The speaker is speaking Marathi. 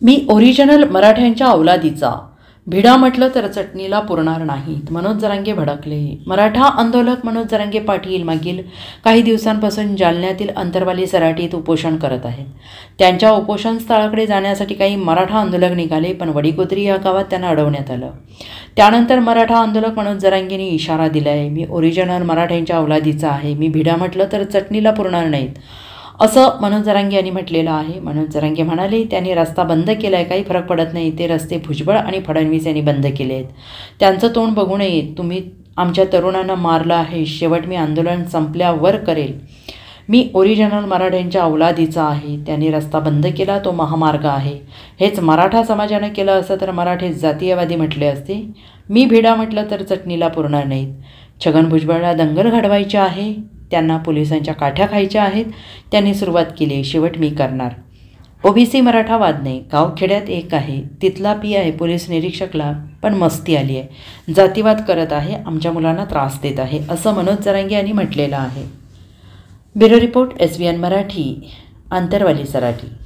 मी ओरिजिनल मराठ्यांच्या अवलादीचा, भिडा म्हटलं तर चटणीला पुरणार नाहीत. मनोज जरांगे भडकले. मराठा आंदोलक मनोज जरांगे पाटील मागील काही दिवसांपासून जालन्यातील अंतरवाली सराटीत उपोषण करत आहेत. त्यांच्या उपोषण स्थळाकडे जाण्यासाठी काही मराठा आंदोलक निघाले, पण वडीकोत्री या गावात त्यांना अडवण्यात आलं. त्यानंतर मराठा आंदोलक मनोज जरांगेंनी इशारा दिलाय, मी ओरिजिनल मराठ्यांच्या अवलादीचा आहे, मी भिडा म्हटलं तर चटणीला पुरणार नाहीत, असं मनोज जरांगे यांनी म्हटलेलं आहे. मनोज जरांगे म्हणाले, त्यांनी रस्ता बंद केला आहे, काही फरक पडत नाही, ते रस्ते भुजबळ आणि फडणवीस यांनी बंद केले आहेत. त्यांचं तोंड बघू नये, तुम्ही आमच्या तरुणांना मारलं आहे, शेवट मी आंदोलन संपल्यावर करेल. मी ओरिजिनल मराठ्यांच्या अवलादीचा आहे, त्यांनी रस्ता बंद केला, तो महामार्ग आहे. हेच मराठा समाजानं केलं असतं तर मराठे जातीयवादी म्हटले असते. मी भिडा म्हटलं तर चटणीला पुरणार नाहीत. छगन भुजबळला दंगल घडवायची आहे, त्यांना पोलिसांच्या काठ्या खायच्या आहेत, त्यांनी सुरुवात केली, शेवट मी करणार. ओबीसी मराठा वाद नाही, गावखेड्यात एक आहे, तिथला पी आहे पोलीस निरीक्षकला पण मस्ती आली आहे, जातीवाद करत आहे, आमच्या मुलांना त्रास देत आहे, असं मनोज जरांगे यांनी म्हटलेलं आहे. Bureau report, SVN Marathi, Antarwali Sarati.